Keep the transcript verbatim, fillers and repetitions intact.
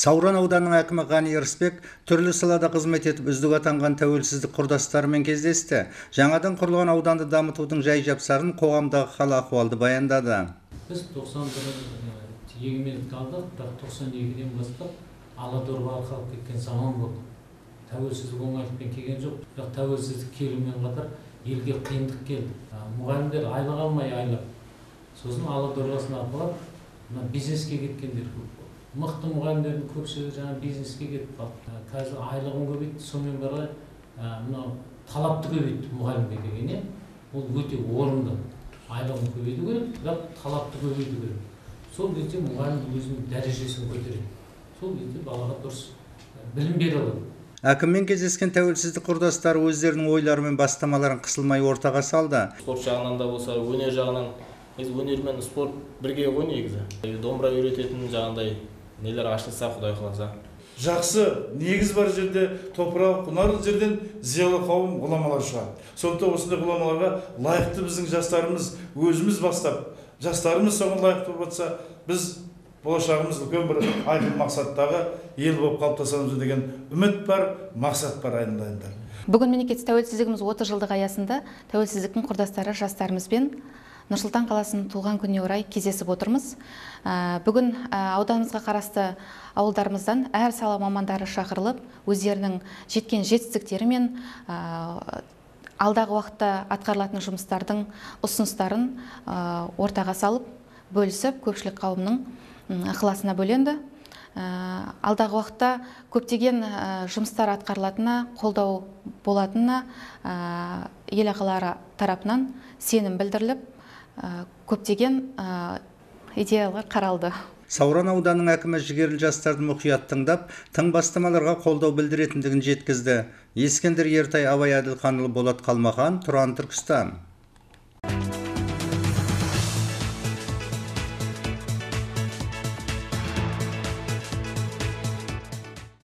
Сауран ауданының әкімі Ғани Ырысбек түрлі салада қызмет етіп үздік атанған тәуелсіздік құрдастарымен кездесті. Жаңадан құрылған ауданды дамытудың жай-жапсарын, қоғамдағы хал ахуалды баяндады. Біз тоқсан бір егемендік алдық, бірақ тоқсан екіден бастап Аладорға арқалып кеткен заман болды. Тәуелсіздік оңайлықпен келген жоқ, бірақ тәуелсіздік келумен қатар елге қиындық келді. Мұғалімдер айлық алмай айлап, сосын Аладорғасын арқалап бизнеске кеткендер көп. Мықты мұғалімдердің көпшілігі жаңа бизнеске кетіп қалды. Қазір айлығын көбейтті, сонымен бірге мынау талапты көбейтті мұғалімге деген. Ол өте орынды. Айлығын көбейту керек, бірақ талапты көбейту керек. Сол кезде мұғалім өзінің дәрежесін көтереді. Сол кезде балаға дұрыс білім бере алады. Әкіммен кездескен тәуелсіздік құрдастары өздерінің ойлары мен бастамаларын қысылмай ортаға салды. Спорт жағынан да болса, өнер жағынан, өнер мен спорт бірге ғой негізі. Домбыра үйрететін жағындай нелер ашылса, Құдай қаласа. Жақсы негіз бар жерде, топырақ, құнарлы жерден зиялы қауым ғұламалар шығады. Сондықтан осындай ғұламаларға лайықты біздің жастарымыз өзіміз бастап, жастарымыз соған лайықты болып жатса, біз болашағымыз үлкен бір айқын мақсаттағы ел болып қалыптасамыз деген үміт бар, мақсат бар айналайындар. Бүгін мемлекеттік тәуелсіздігіміз отыз жылдық аясында тәуелсіздіктің құрдастары жастарымызбен Нұрсұлтан қаласының туған күніне орай кездесіп отырмыз. Бүгін ауданымызға қарасты ауылдарымыздан әр сала мамандары шақырылып, өздерінің жеткен жетістіктері мен алдағы уақытта атқарылатын жұмыстардың ұсыныстарын ортаға салып, бөлісіп, көпшілік қауымның ықыласына бөленді. Алдағы уақытта көптеген жұмыстар атқарылатынына, қолдау болатынына ел ағалары тарапынан сенім білдіріліп, көптеген идеялар қаралды. Сауран ауданының әкімі жігерлі жастарды мұқият тыңдап, тың бастамаларға қолдау білдіретіндігін жеткізді. Ескендір Ертай, Абай Әділханұлы, Болат Қалмахан, Тұран, Түркістан.